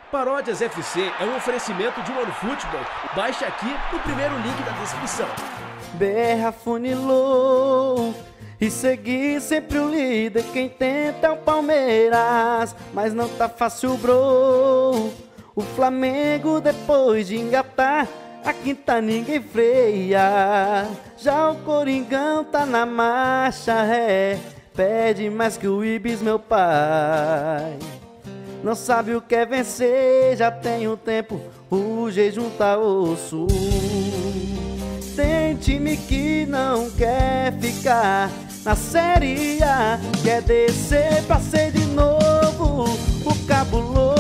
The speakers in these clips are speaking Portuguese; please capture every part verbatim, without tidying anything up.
Paródias F C é um oferecimento de OneFootball. Baixe aqui no primeiro link da descrição. B R afunilou e segui sempre o líder. Quem tenta é o Palmeiras, mas não tá fácil, bro. O Flamengo, depois de engatar a quinta, ninguém freia. Já o Coringão tá na marcha, é. Pede mais que o Ibis, meu pai. Não sabe o que é vencer, já tem um tempo, o jejum tá osso. Tem time que não quer ficar na Série A, quer descer pra ser de novo o cabuloso.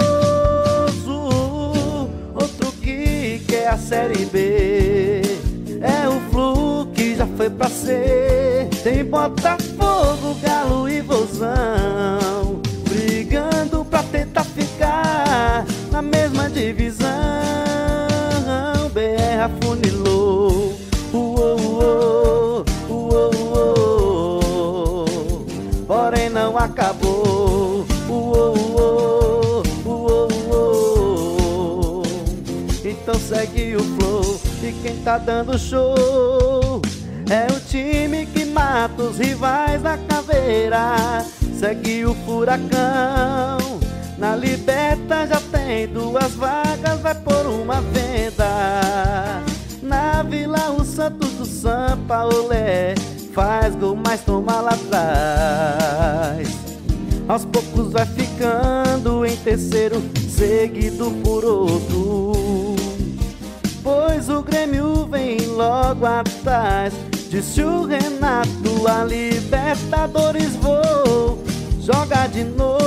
Outro que quer a Série B, é o Flu que já foi pra ser. Tem Botafogo, Galo e Vozão brigando pra tentar ficar na mesma divisão. B R afunilou, uou, uou, uou, uou. Porém não acabou, uou, uou, uou, uou. Então segue o flow e quem tá dando show é o time que mata os rivais na caveira. Segue o Furacão, na Liberta já tem duas vagas, vai por uma venda. Na Vila o Santos do Sampaolé faz gol, mas toma lá atrás. Aos poucos vai ficando em terceiro, seguido por outro, pois o Grêmio vem logo atrás. Disse o Renato, a Libertadores vou jogar de novo.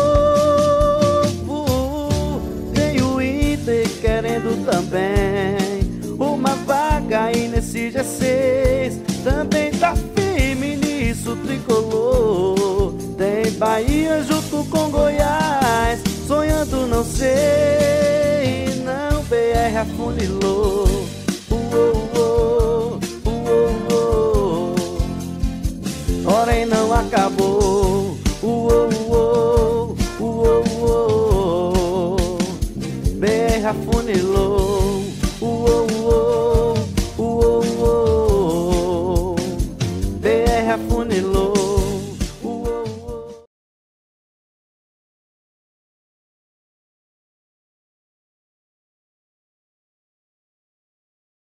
Tem o Inter querendo também uma vaga aí nesse G seis. Também tá firme nisso tricolor. Tem Bahia junto com Goiás, sonhando não sei. Não, B R afunilou, uou, uou, uou, uou. Porém não acabou, uou,